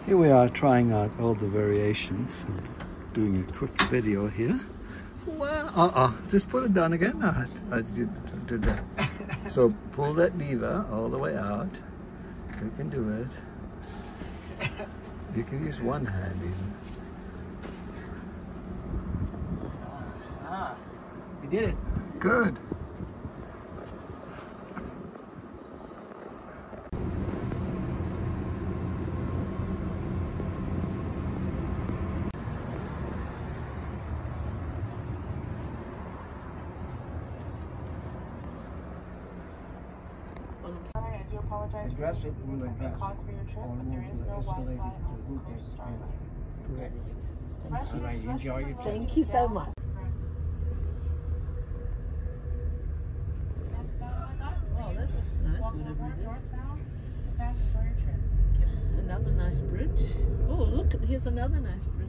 Here we are trying out all the variations and doing a quick video here. Well, just put it down again. No, I did that. So pull that lever all the way out. You can do it. You can use one hand even. We did it. Good. Sorry, I do apologize for Address it, we'll address. cause for your trip, but there is no Wi-Fi on Coast Starline. All right, enjoy your trip. Thank you so much. Oh, that looks nice, whatever it is. Another nice bridge. Oh, look, here's another nice bridge.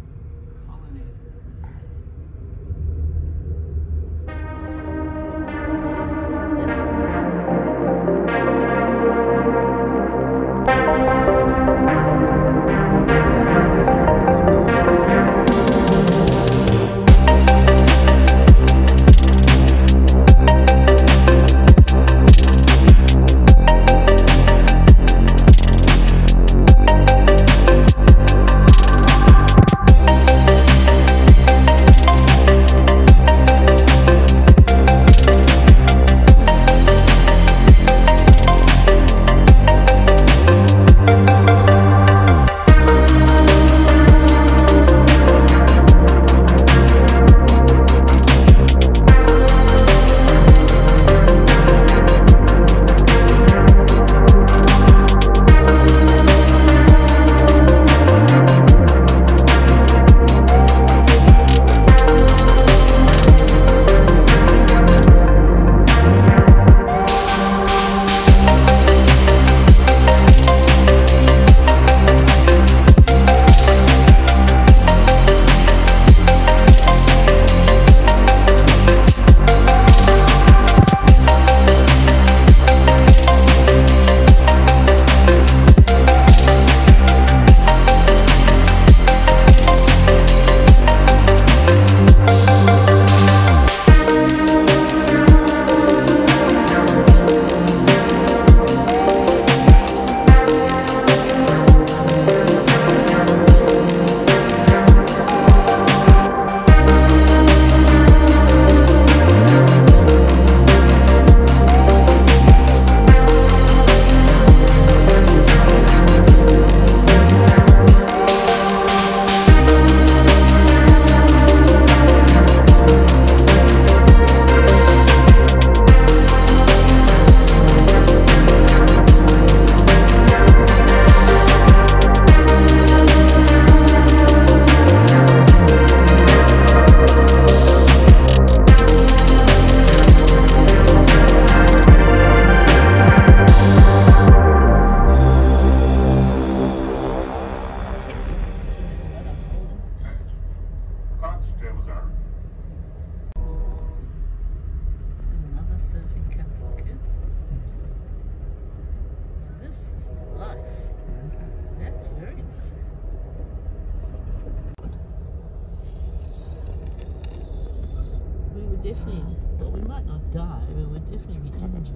Definitely, well, we might not die, but we'd definitely be injured.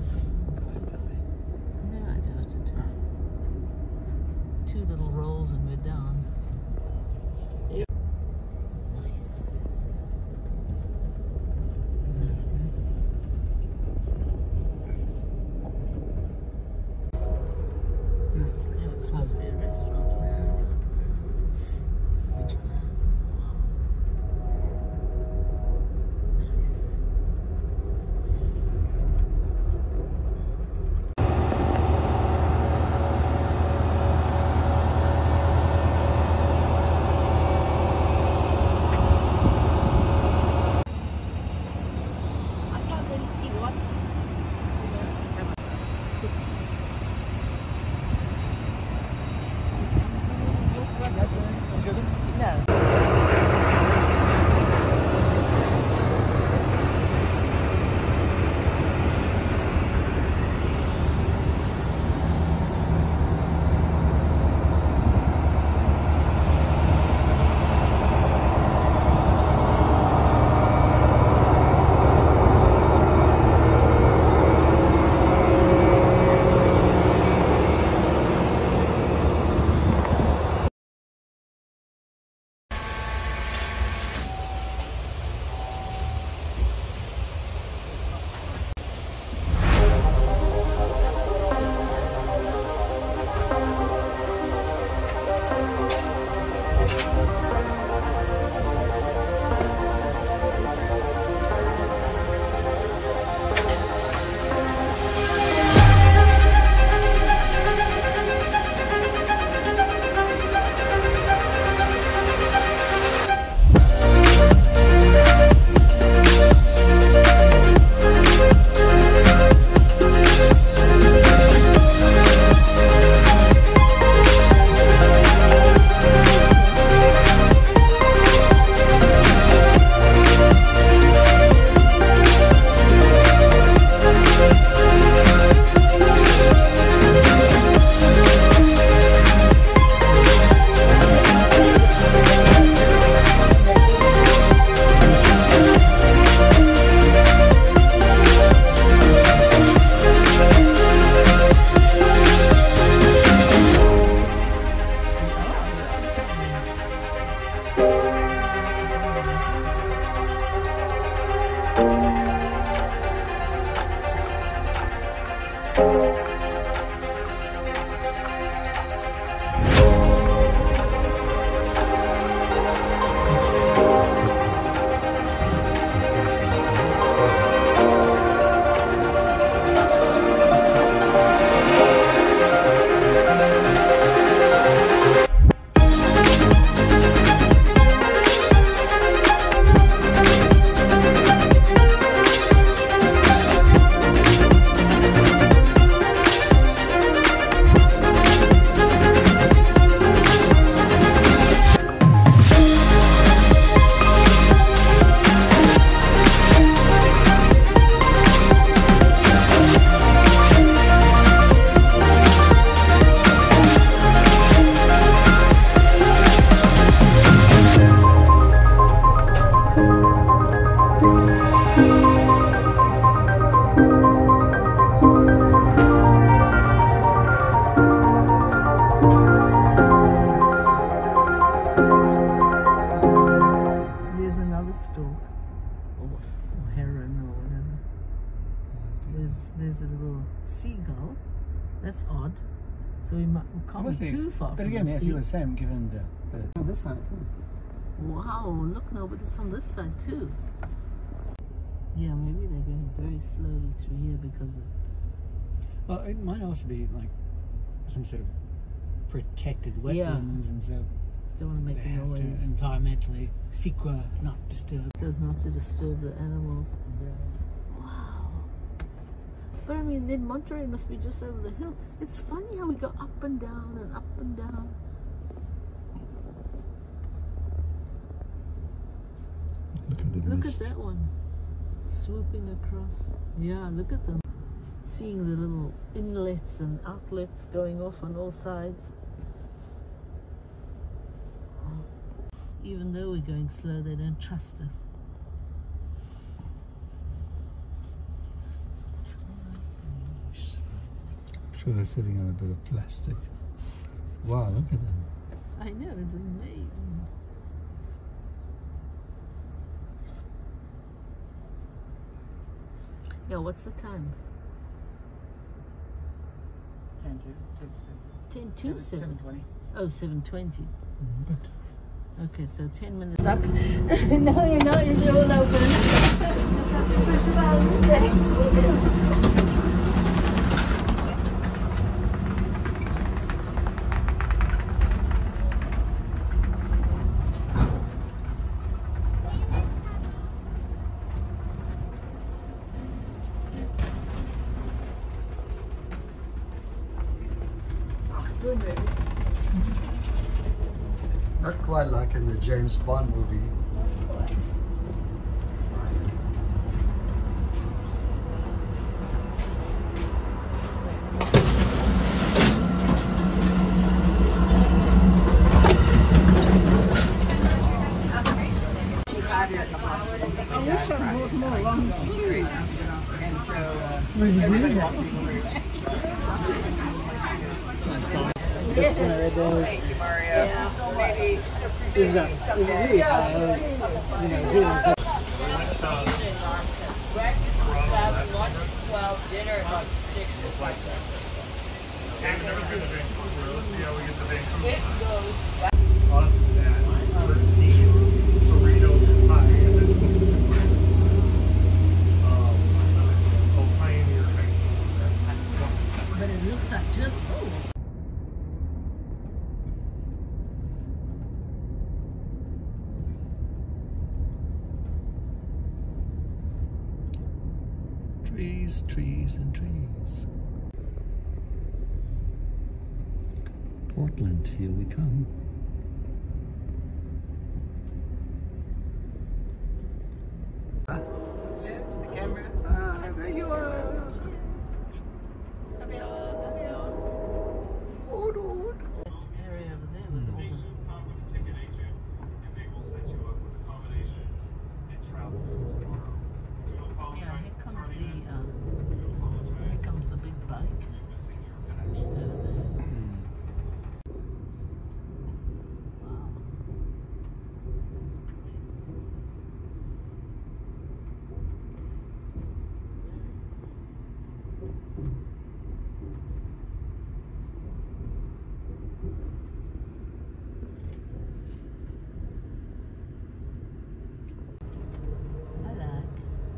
No, I doubt it. 2 little rolls and we're down. Nice. Nice. It's supposed to be a restaurant. another stork, or heron, or whatever. There's a little seagull. That's odd. So we can't be too far but from again, the as sea. you were saying, given the on this side too. Wow, look now, but it's on this side too. Yeah, maybe they're going very slowly through here because of... Well, it might also be like some sort of protected wetlands, and so don't want to make they a have to noise. environmentally sequer, not disturb. So as not to disturb the animals. Wow. But I mean, then Monterey must be just over the hill. It's funny how we go up and down and up and down. Look at the Look mist. at that one. Swooping across. Yeah, look at them. Seeing the little inlets and outlets going off on all sides. Even though we're going slow, they don't trust us. I'm sure they're sitting on a bit of plastic. Wow, look at them. I know, it's amazing. Yeah, what's the time? 10 to 10 to 7. 7:20. Oh, 7:20. But Okay, so 10 minutes stuck. No, you're not. You're all open. Thanks. not quite like in the James Bond movie. Is really high. It's really high. Breakfast was 7, lunch was 12, dinner about 6 or something. I've never been to Vancouver. Let's see how we get to Vancouver. It goes Us at 13, Cerritos High, and then 22. Pioneer High School was at 1. But it looks like just, oh. Trees, trees, and trees. Portland, here we come. The camera. Ah, there you are. Hold on. That area over there with all the... Yeah, here comes the big bike. Over there. Wow. That's crazy. I like.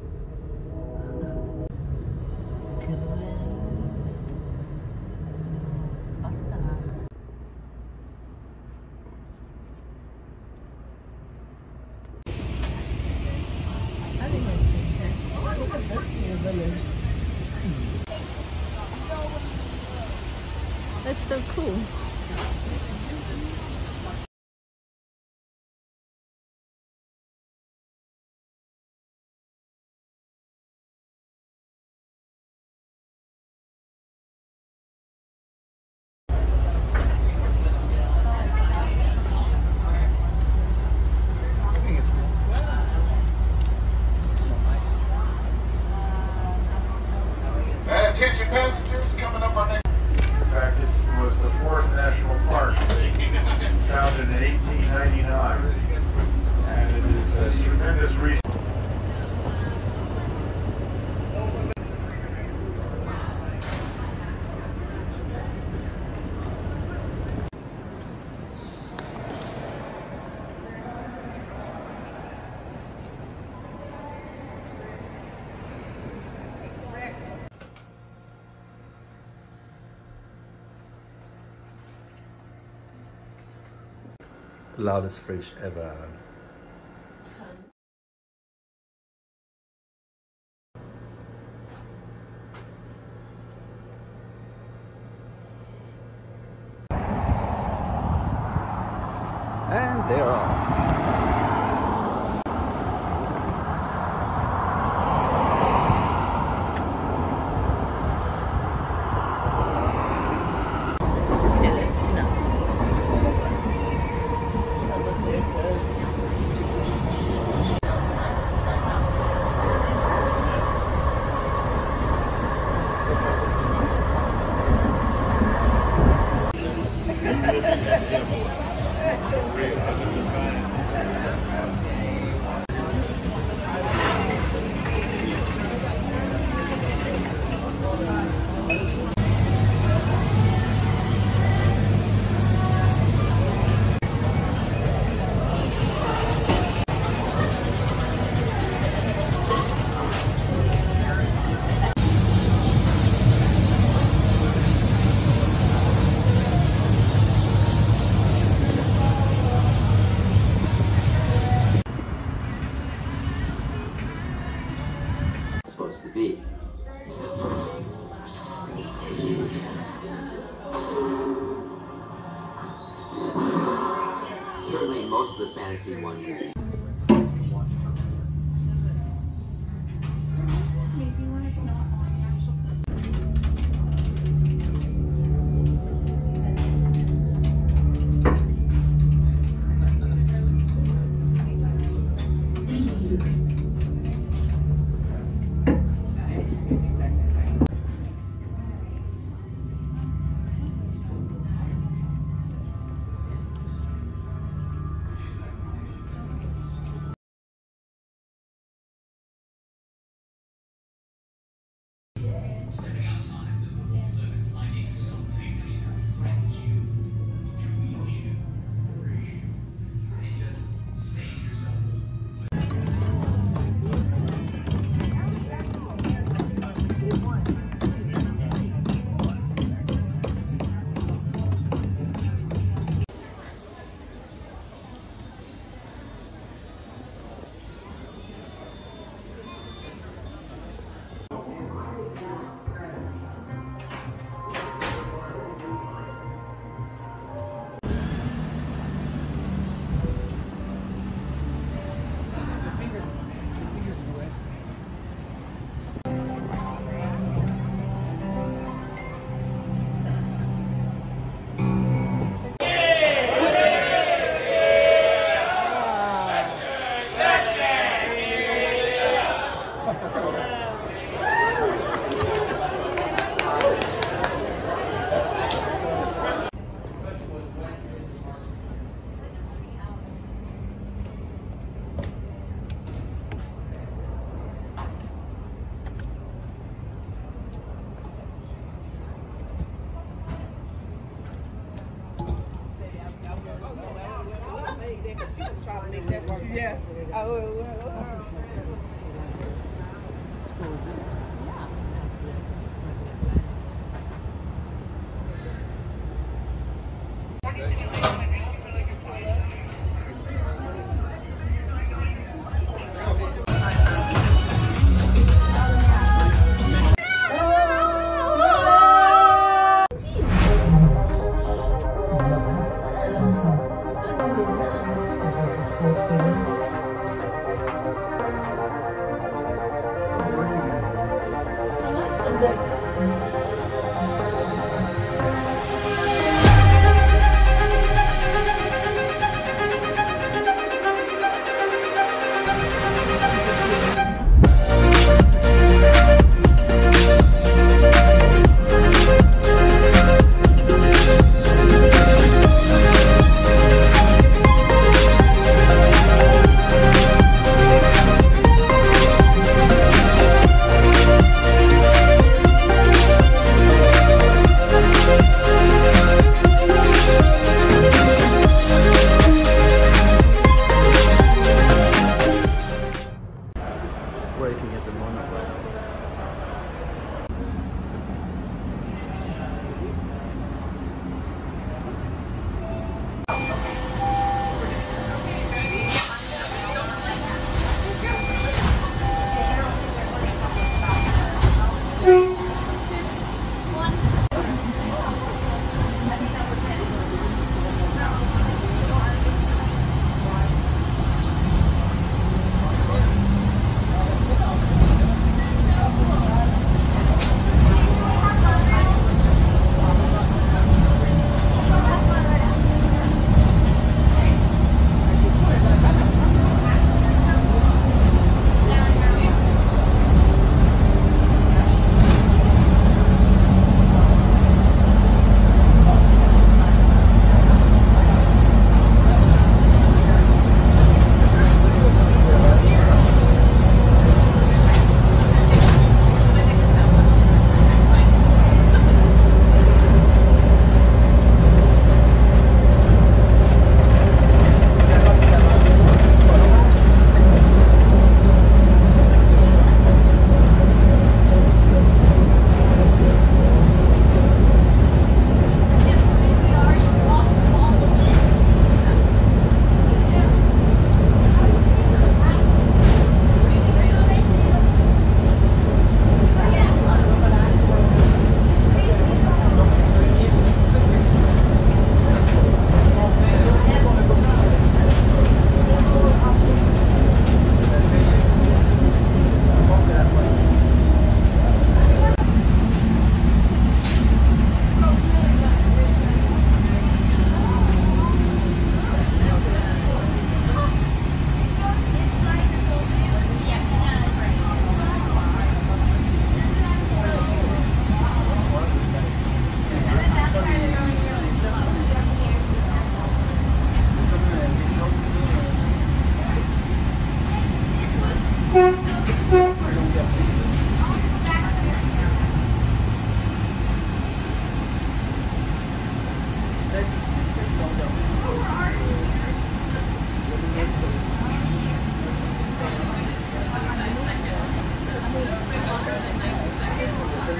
I think that's fantastic. Look at this new village. That's so cool. I think it's nice. Attention passengers, coming up our next. In fact, it was the 4th National Park. loudest fridge ever. And they're off. Supposed to be. Certainly most of the fantasy ones. Maybe when it's not on the actual Stepping outside the wall limit, finding something that either threatens you, intrigues you, worries you, and just say to yourself, Yeah. Awesome. This is the school students.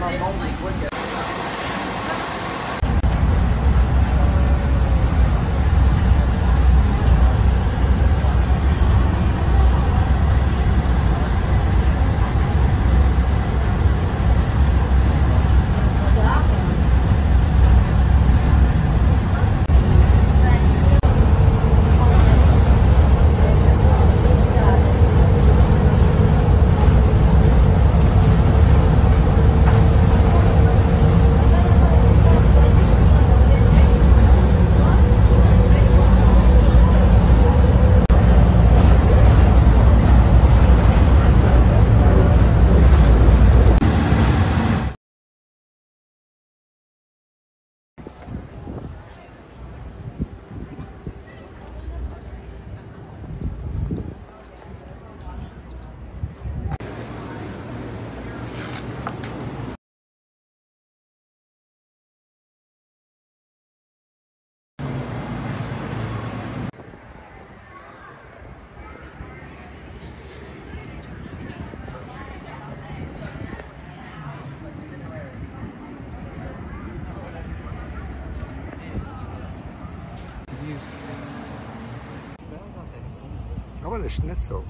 I want a schnitzel.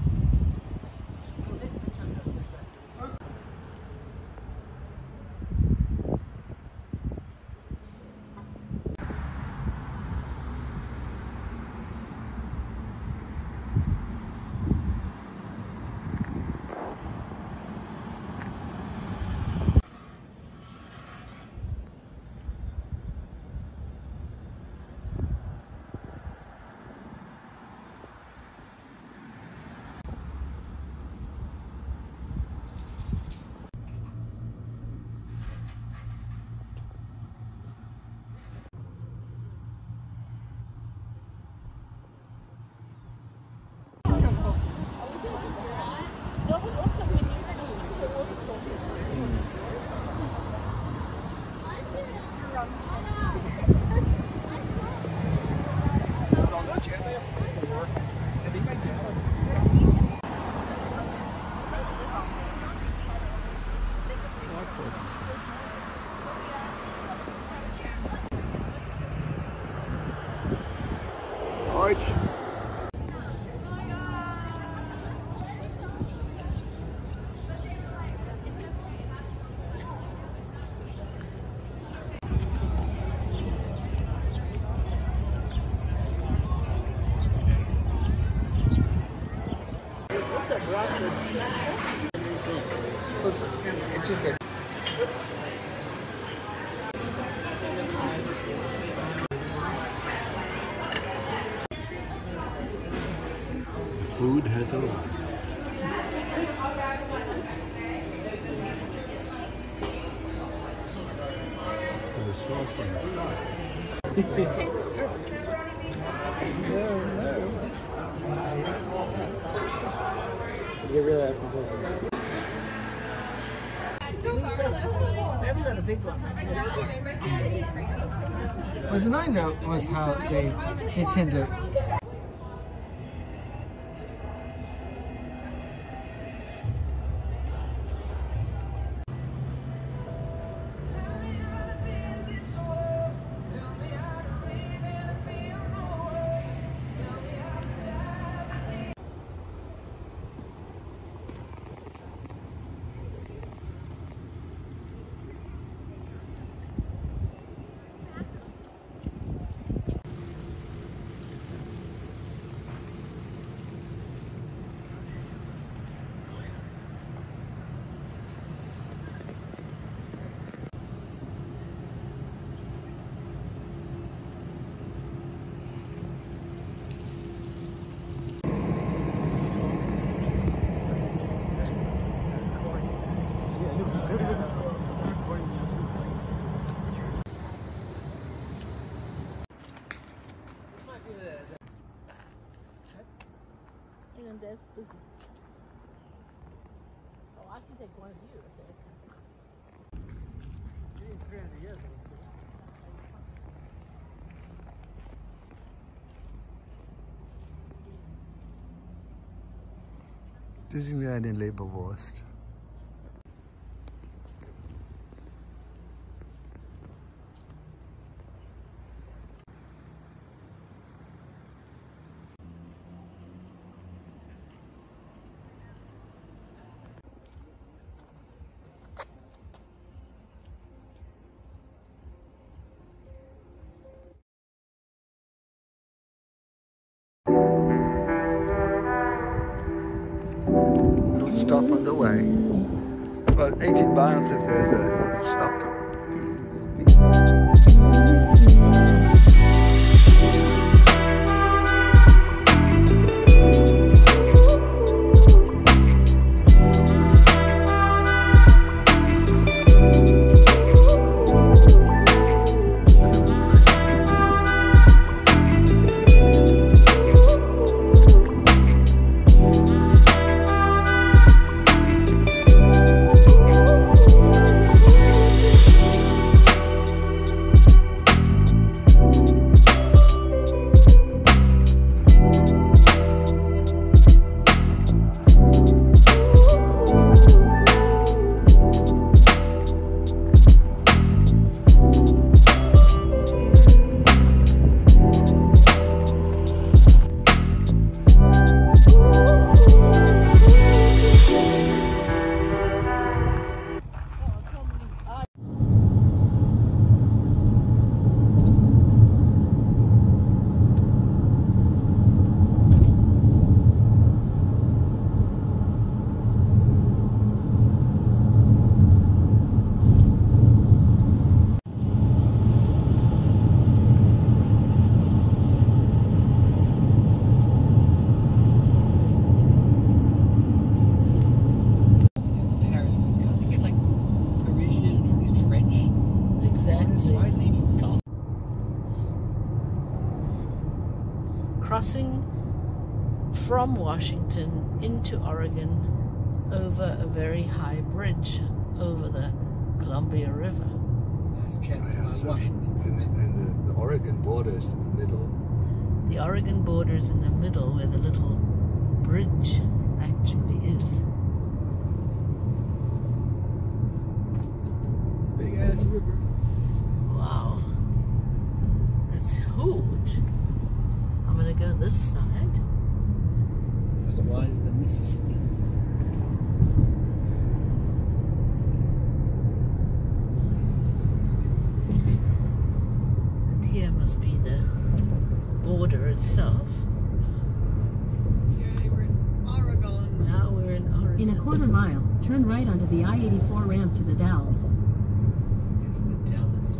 Arch. It's just that. The food has arrived. And the sauce on the side. You really have composers. That's not a big one. What was annoying though was how they tend to. And that's busy. Oh, I can take one of you. Das ist mir eine Leberwurst. little stop on the way. About 18 miles if there's a stop. Crossing from Washington into Oregon over a very high bridge over the Columbia River. Nice chance to find Washington. And the Oregon border is in the middle. The Oregon border is in the middle where the little bridge actually is. Big ass river. Wow. That's huge. I'm gonna go this side. As wide as the Mississippi. And here must be the border itself. Yay, we're in Oregon. Now we're in Oregon. In a quarter mile, turn right onto the I-84 ramp to the Dalles. Here's the Dallas.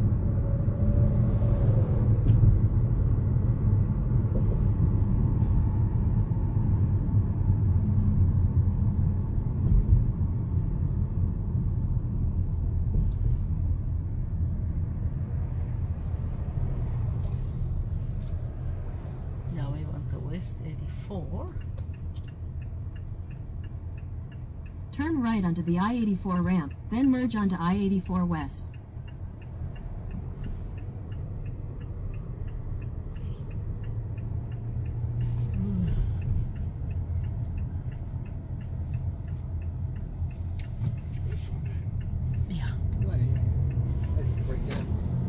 Now we want the West 84. Turn right onto the I-84 ramp, then merge onto I-84 West. This one. Yeah. Bloody hell. This is pretty good.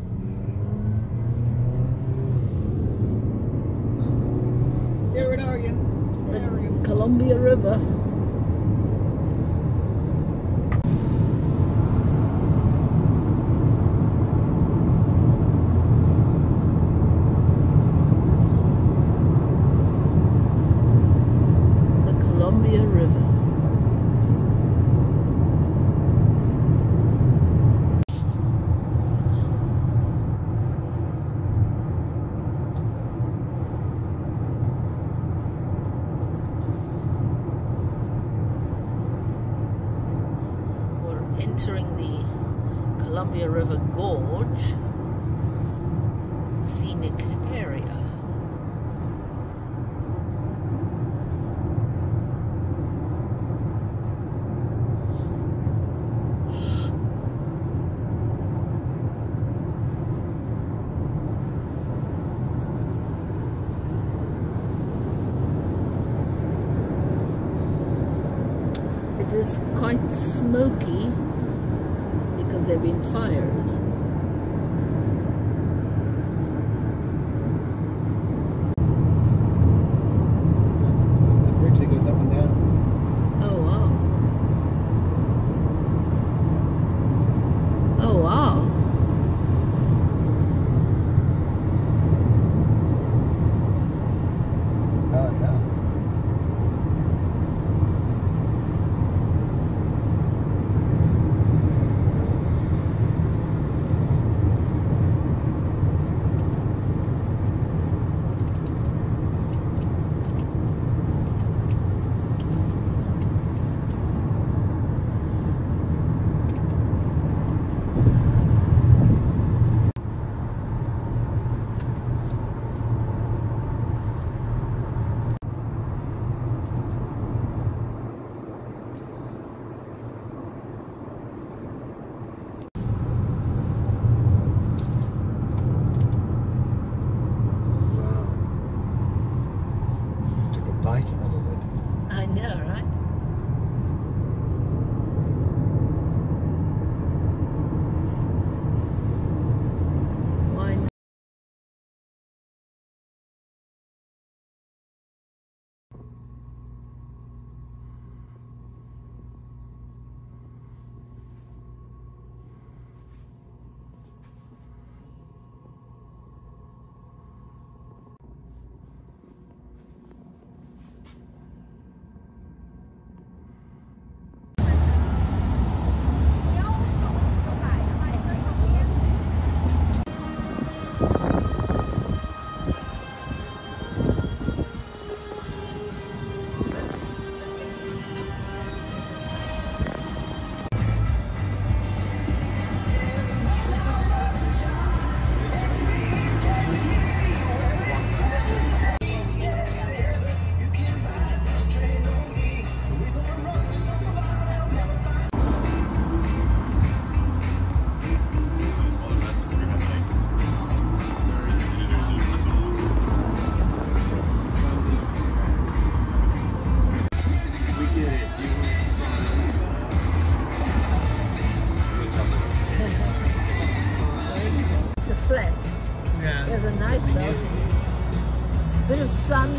Here in Oregon. The Oregon. Columbia River. The Columbia River. We're entering the Columbia River Gorge scenic area. It is quite smoky because there have been fires. It's a bridge that goes up and down. Oh wow. Oh wow. Oh, yeah.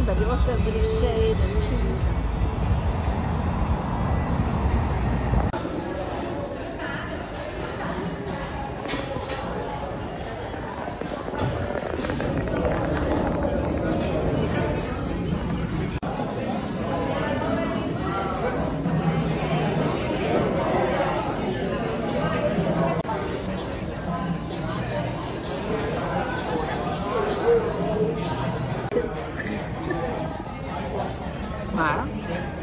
but you also have a bit of shade and trees. Smile.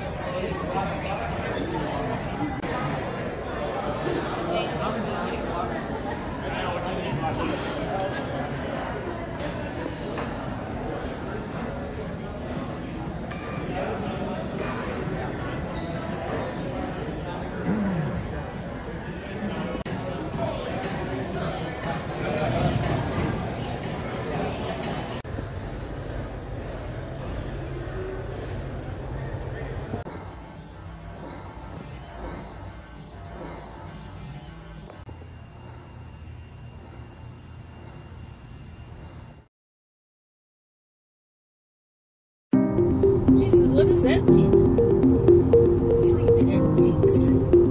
Jesus, what does that mean? Fruit antiques.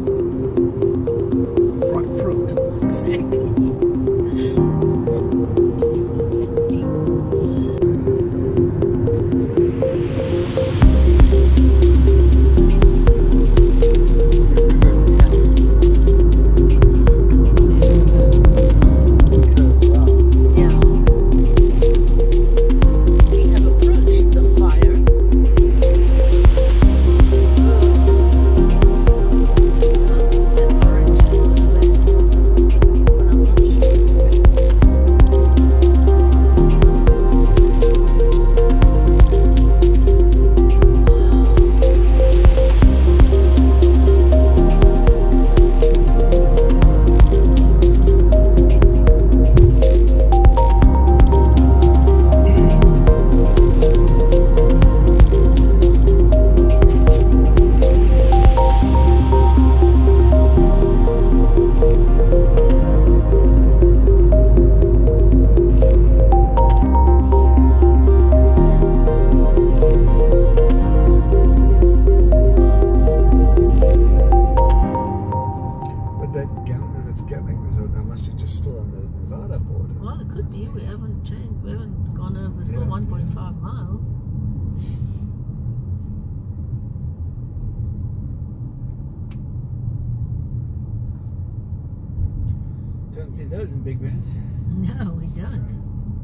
Fruit. Exactly. Fruit antiques. Yeah. We have approached the fire. That orange is the flame, but I'm not sure. But that if it's Gambling Resort, that must be just still on the Nevada border. Well, it could be. We haven't changed. We haven't gone over. We're still Yeah. 1.5 miles. Don't see those in Big Bears. No, we don't.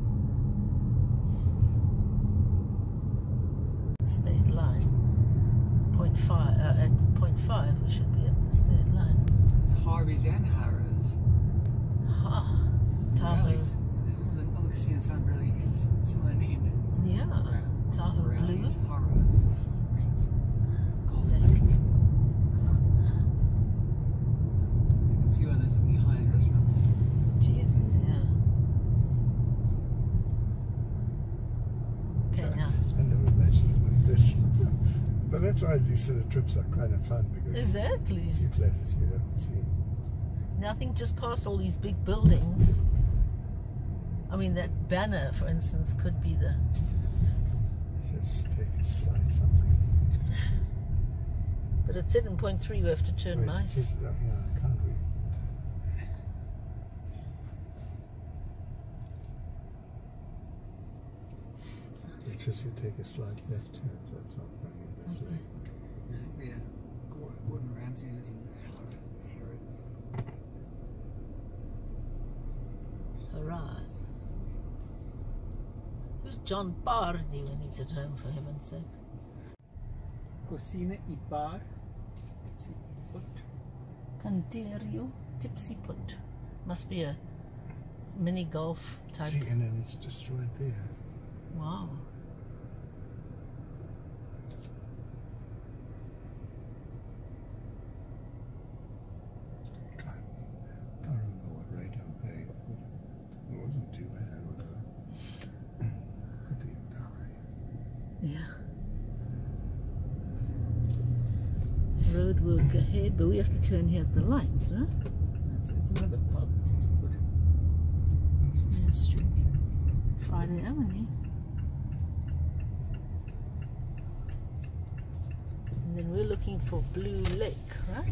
State line. 0.5. At 0.5, we should be at the state line. It's Harvey's and Harrow's. Ha. Tahoe. Really, all the casinos sound really similar named. Yeah. Tahoe Blue. Rallies, Harrow's, Rings, Golden Lake. Nugget. I can see why there's so many high-end restaurants. Jesus, yeah. Okay, now. I never imagined it like this. But that's why these sort of trips are kind of fun because Exactly. you see places you haven't seen. Nothing just past all these big buildings. I mean, that banner, for instance, could be the... It says take a slide something. But at 7.3, we have to turn Wait, nice. it says, yeah, I can't read. It says you take a slight left turn, so that's not bringing this Okay. lane. Yeah, Gordon Ramsay's and Harrow's. Hurrahs. Who's John Bardi when he's at home, for heaven's sakes? Cocina y Bar. Tipsy Put. Canterio Tipsy Put. Must be a mini golf type. See, and then it's just right there. Wow. I don't remember what rate I'm paying. But it wasn't too bad, was it? Could be a dime. Yeah. Road work ahead, but we have to turn here at the lights, right? It's another pub. Tipsy Put. This is the street here. Friday Avenue. then we're looking for Blue Lake, right?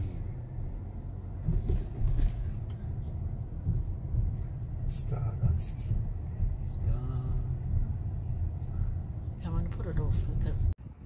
Stardust. Come on, put it off because.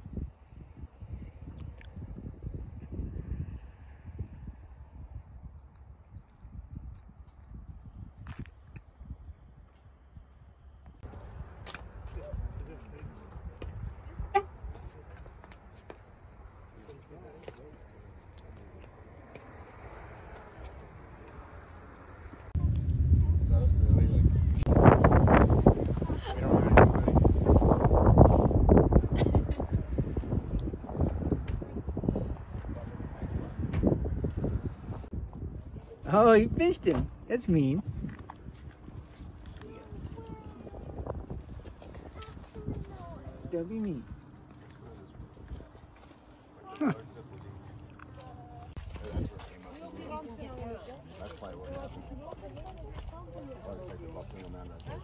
Oh, you fished him. That's mean. Don't be mean. That's probably what happened. Well, it's like the volcano man right there.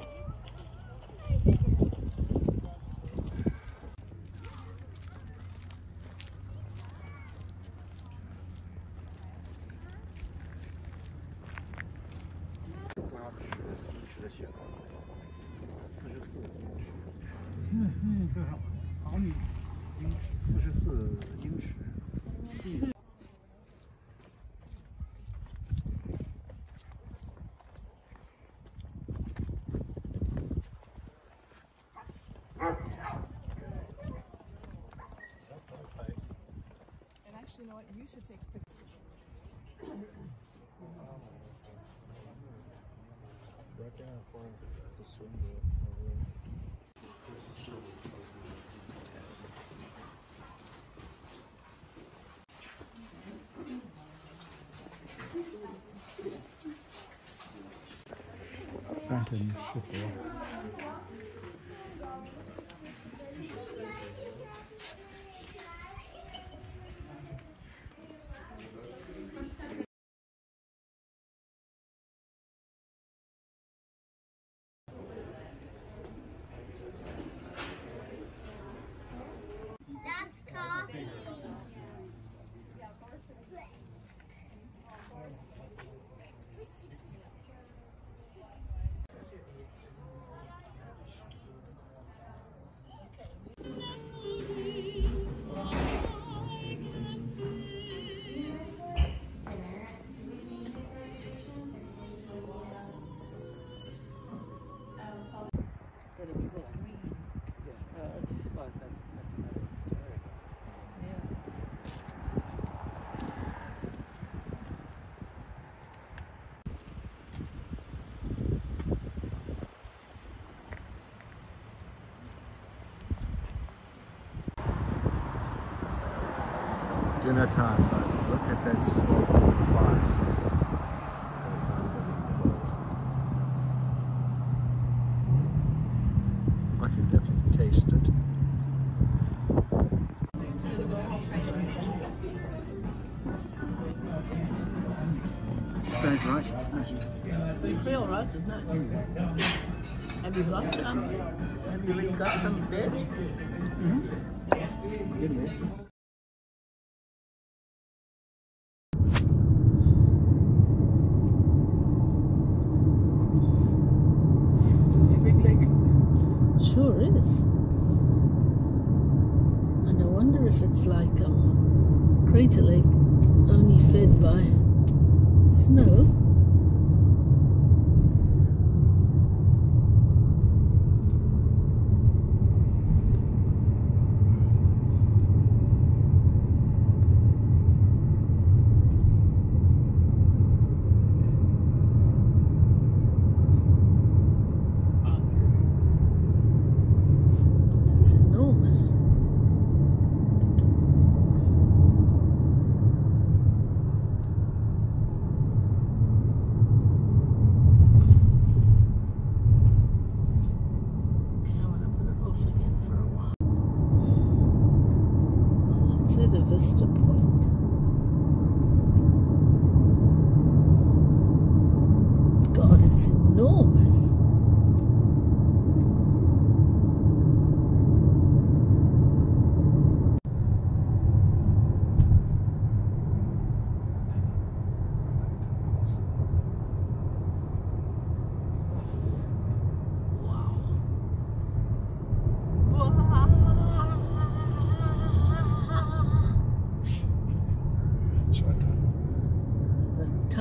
And actually, you know what? You should take pictures. Phantom ship. Dinner time, but look at that smoke from the fire. That is unbelievable. I can definitely taste it. Spanish rice. Creole rice is nice. Have you got some? Have you really got some veg? Sure is. And I wonder if it's like Crater Lake, only fed by snow. Vista Point. God, it's enormous.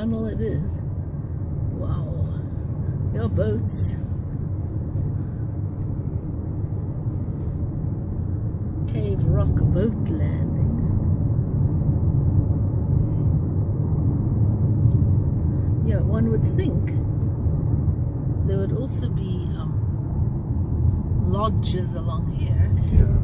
tunnel it is. Wow. Your boats. Cave Rock boat landing. Yeah, one would think there would also be lodges along here. Yeah.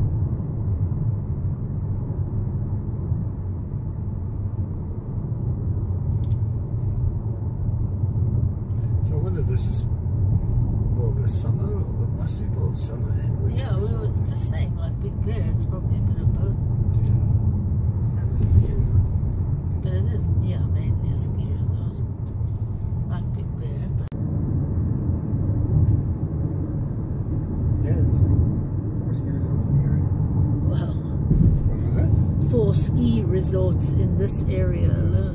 So I wonder if this is more of a summer, or it must be both summer and winter. Yeah, we were just saying, like Big Bear, it's probably a bit of both. But it is, yeah, mainly a ski resort. Like Big Bear, but... Yeah, there's like 4 ski resorts in the area. Wow. What was that? 4 ski resorts in this area alone.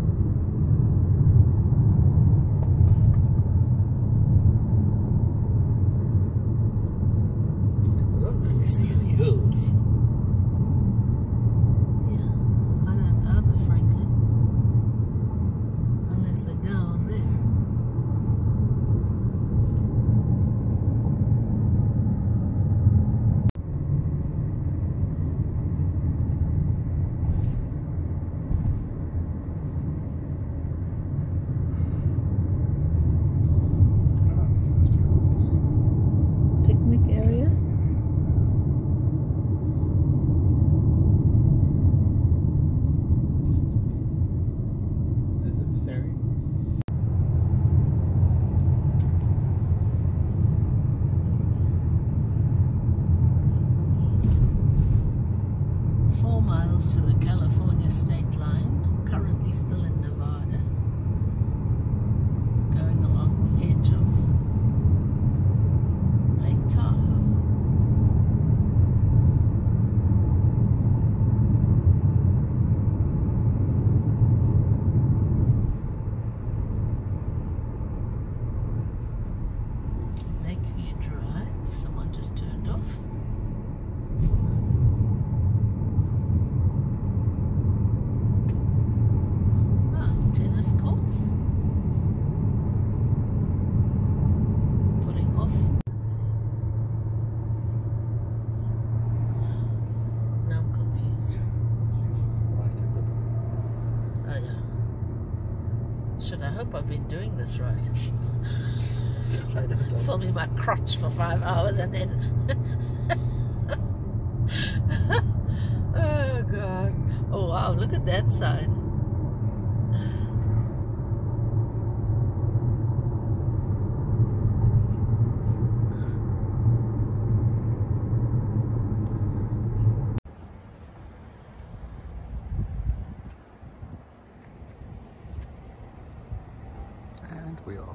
I don't really see any hills. Yeah, I don't either, frankly. Unless they're down there. Oh, these must be all Picnic area. There's a ferry. Four miles to the California state line, currently still in Nevada, going along the edge of Lake Tahoe. Lakeview Drive, someone just turned off. Tennis courts. Putting off. Let's see. Now I'm confused. see something right at the bottom. Oh yeah. Should I hope I've been doing this right? I don't know. Filming my crotch for 5 hours and then oh god. Oh wow, look at that sign. And we're off.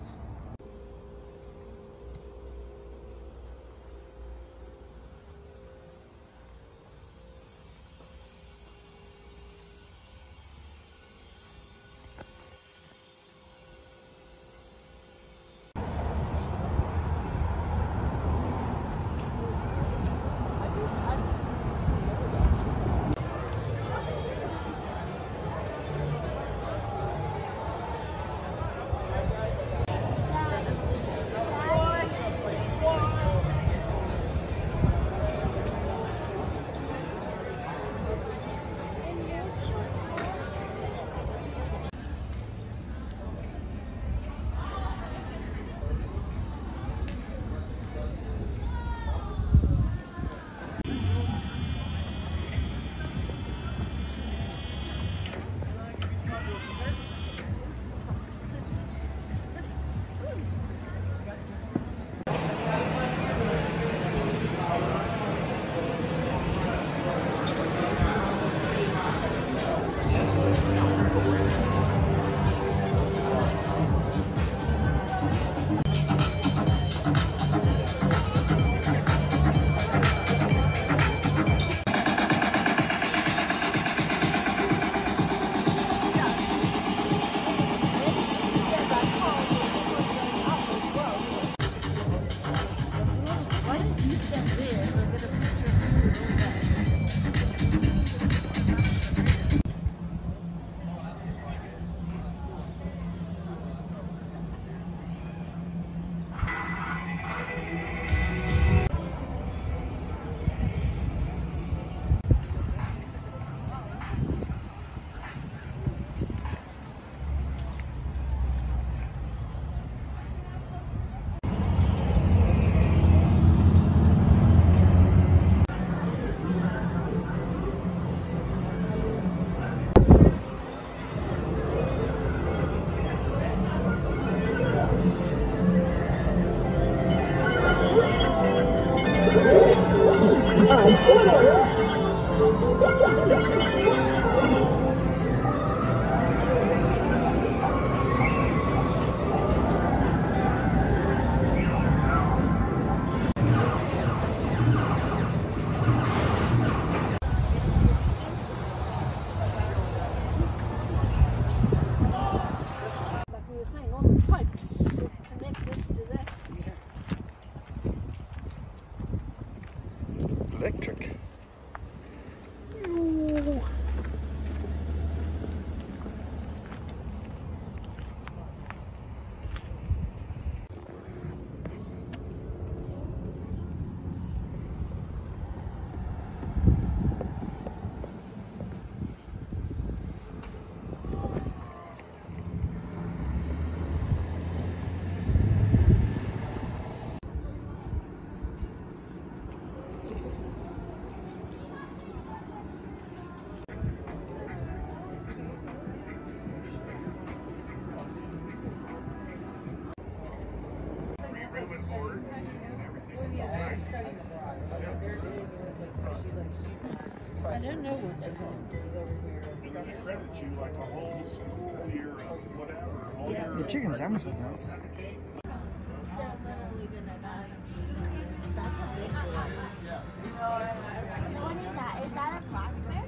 And then it credits you like a whole school year of whatever. All your The chicken sandwich is nice. They're literally gonna die. That's a big one. What is that? Is that a black bear?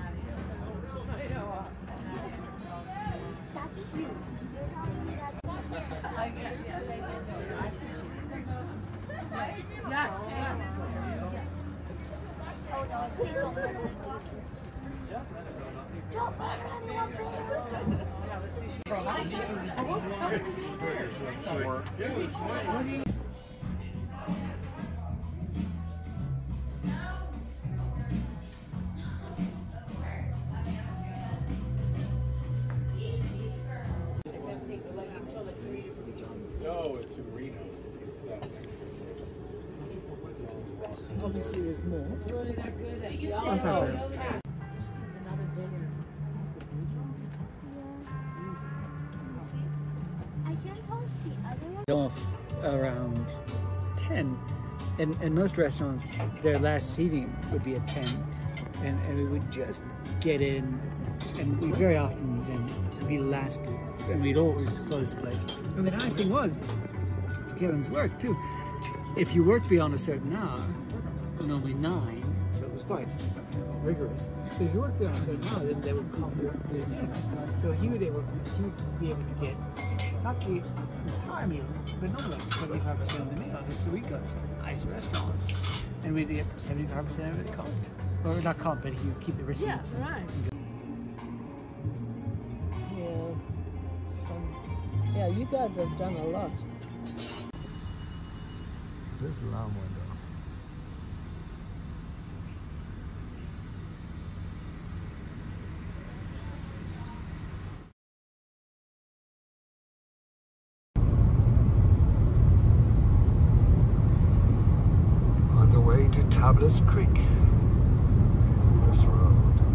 That's huge. You're telling me that's Oh no, please don't let me talk. Don't let anyone No, it's in Reno. Obviously, there's more. I can't tell if the other one. Off around 10, and most restaurants, their last seating would be at 10, and we would just get in, and we very often then be the last people, and we'd always close the place. And the nice thing was, for Kevin's work too, if you worked beyond a certain hour, normally 9, so it was quite rigorous. So if you worked beyond a certain hour, then they would come work with him. So he would be able to get not the entire meal, but not like 75% of the meal. So we go to some nice restaurants, and we'd get 75% of it comped. Or not comped, but he would keep the receipts. Yeah, right. Yeah. Fun. Yeah, you guys have done a lot. This alarm went off. On the way to Tablas Creek. And this road.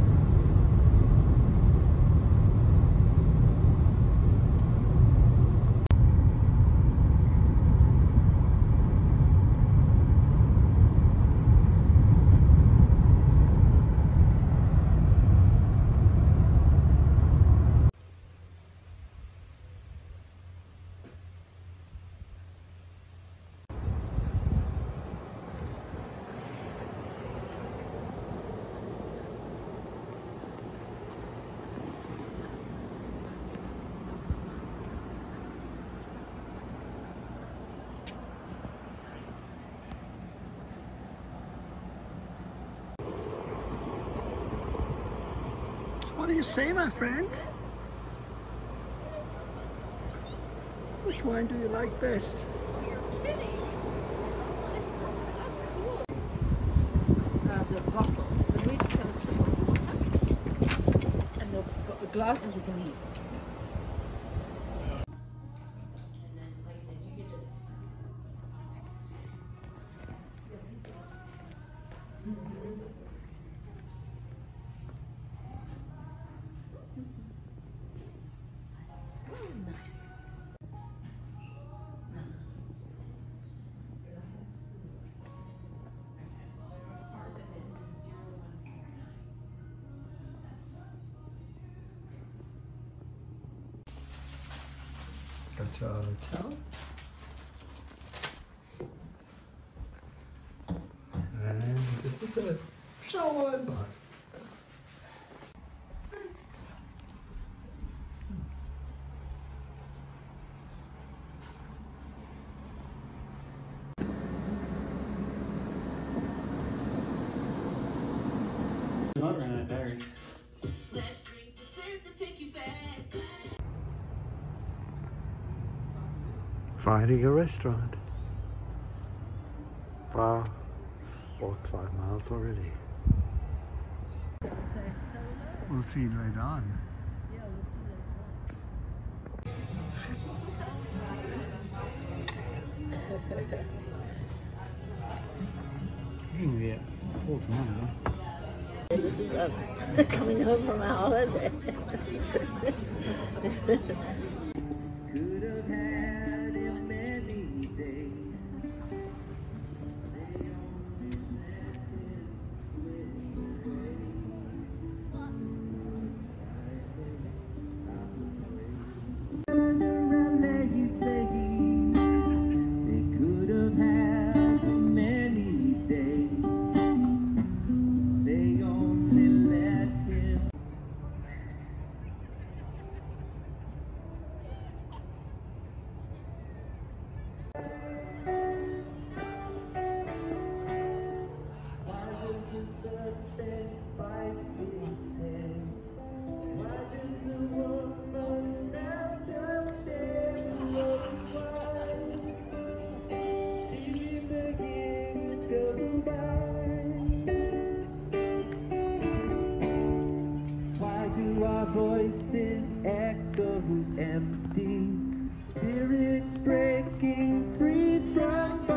What do you say, my friend? Which wine do you like best? The bottles, but we just have a sip of water. And the glasses we can leave. Nice. Got your hotel. And it is a shower and bath. Not run out of batteries. Finding a restaurant. Wow, walked 5 miles already. We'll see you later on. Yeah, we'll see You can get full tomorrow. This is us coming home from our holiday. Could have had it many days. They only let us slip away. Our voices echo empty, spirits breaking free from